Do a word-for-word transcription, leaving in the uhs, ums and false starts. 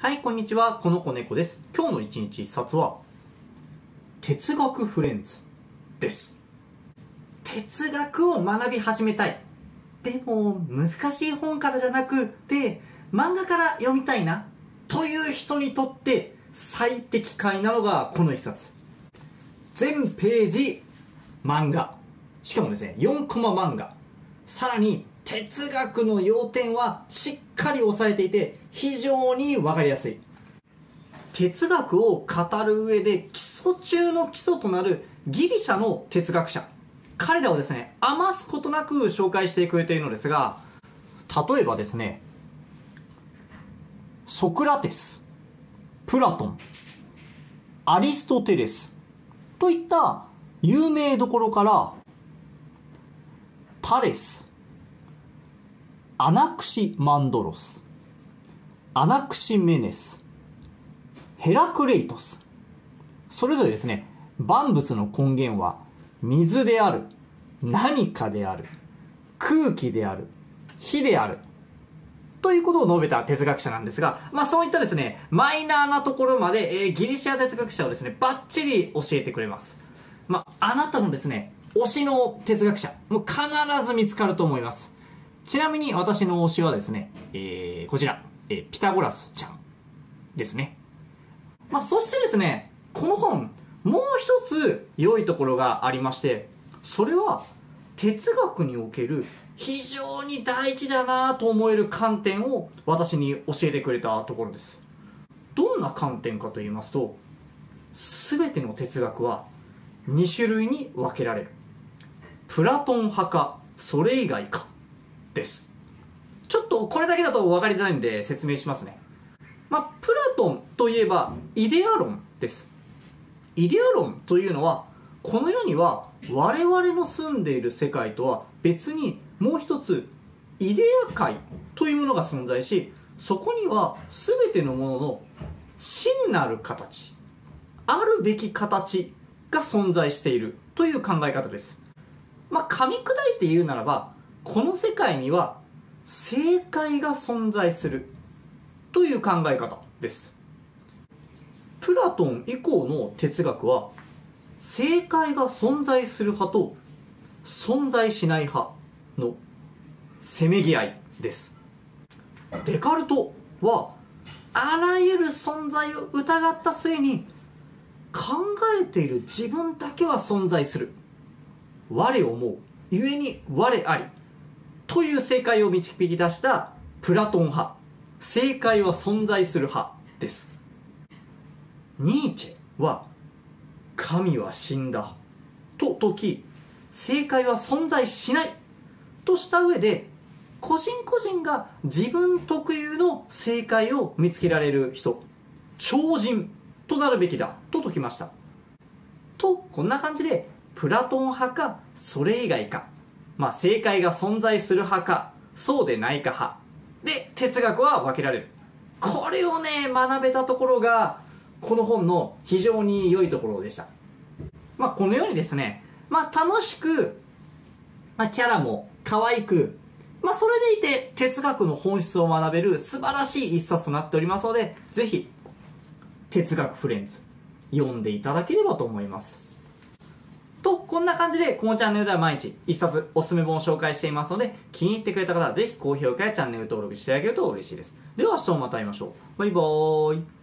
はい、こんにちは。この子猫です。今日の一日一冊は、哲学フレンズです。哲学を学び始めたい。でも、難しい本からじゃなくて、漫画から読みたいな。という人にとって最適解なのがこの一冊。全ページ漫画。しかもですね、よんコマ漫画。さらに、哲学の要点はしっかり押さえていて非常に分かりやすい。哲学を語る上で基礎中の基礎となるギリシャの哲学者、彼らをですね余すことなく紹介してくれているのですが、例えばですねソクラテス、プラトン、アリストテレスといった有名どころからタレス、アナクシマンドロス、アナクシメネス、ヘラクレイトス、それぞれですね万物の根源は水である、何かである、空気である、火であるということを述べた哲学者なんですが、まあそういったですねマイナーなところまで、えー、ギリシャ哲学者をですねバッチリ教えてくれます。まああなたのですね推しの哲学者もう必ず見つかると思います。ちなみに私の推しはですね、えー、こちら、えー、ピタゴラスちゃんですね。まあ、そしてですね、この本、もう一つ良いところがありまして、それは哲学における非常に大事だなと思える観点を私に教えてくれたところです。どんな観点かと言いますと、すべての哲学はに種類に分けられる。プラトン派か、それ以外か。です。ちょっとこれだけだと分かりづらいんで説明しますね。まあ、プラトンといえばイデア論です。イデア論というのはこの世には我々の住んでいる世界とは別にもう一つイデア界というものが存在し、そこには全てのものの真なる形、あるべき形が存在しているという考え方です。まあ、噛み砕いて言うならば、この世界には正解が存在するという考え方です。プラトン以降の哲学は正解が存在する派と存在しない派のせめぎ合いです。デカルトはあらゆる存在を疑った末に考えている自分だけは存在する、我を思うゆえに我ありという正解を導き出したプラトン派、正解は存在する派です。ニーチェは神は死んだと説き、正解は存在しないとした上で、個人個人が自分特有の正解を見つけられる人、超人となるべきだと説きました。とこんな感じでプラトン派かそれ以外か、まあ、正解が存在する派かそうでないか派で哲学は分けられる。これをね学べたところがこの本の非常に良いところでした。まあ、このようにですね、まあ、楽しく、まあ、キャラも可愛く、まあ、それでいて哲学の本質を学べる素晴らしい一冊となっておりますので、ぜひ哲学フレンズ読んでいただければと思います。と、こんな感じでこのチャンネルでは毎日一冊おすすめ本を紹介していますので、気に入ってくれた方はぜひ高評価やチャンネル登録していただけると嬉しいです。では明日もまた会いましょう。バイバーイ。